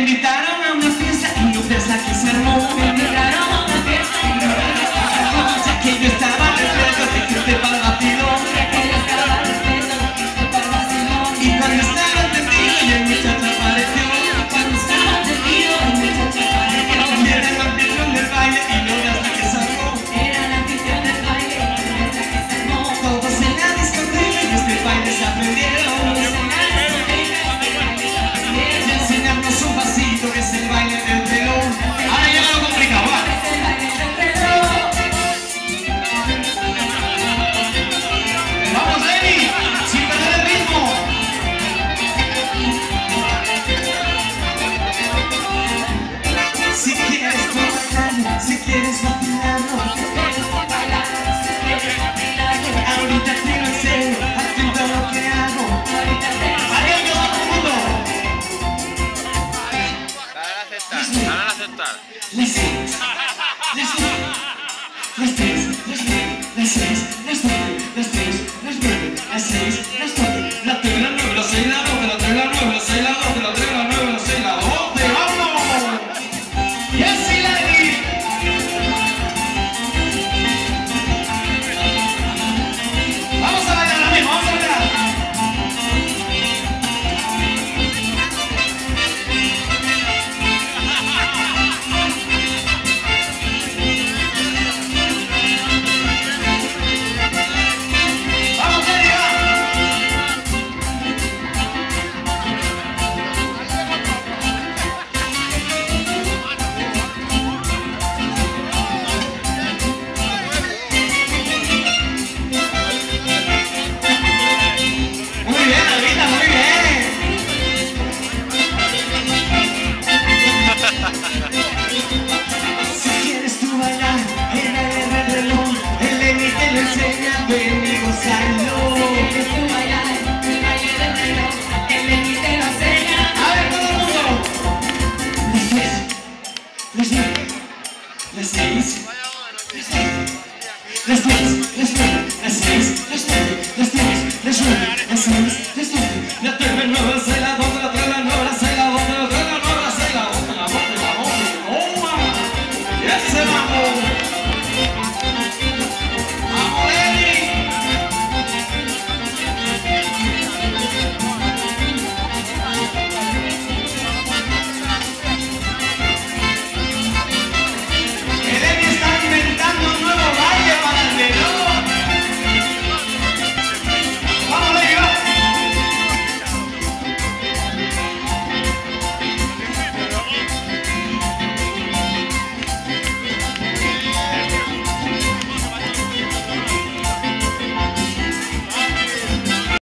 invitaron a una fiesta y no ves la que se armó. Me invitaron a una fiesta y no ves la que se armó. Ya que yo estaba despierto, te quité para el vacilón. Ya que yo estaba despierto, te quité para el vacilón. Y cuando estaba entendido y el muchacho apareció. Cuando estaba entendido, el muchacho apareció. Y era el anfitrión del baile y no ves la que se armó. Era la anfitrión del baile y no ves la que se armó. Todos en la discoteca y este baile se aprendieron. Todos en la discoteca, este baile se aprendieron. Y enseñarnos un pasito que es el baile del telón. Ahora llega lo complicado, va. Es el baile del reloj. ¡Vamos, Emi! ¡Sin perder el ritmo! Si quieres bailar, si quieres vacilarlo, ahorita te lo enseño, atento a lo que hago. ¡Adiós, todo el mundo! Dale a aceptar. Let's dance, let's dance, let's dance, let's dance, let's dance, let's dance.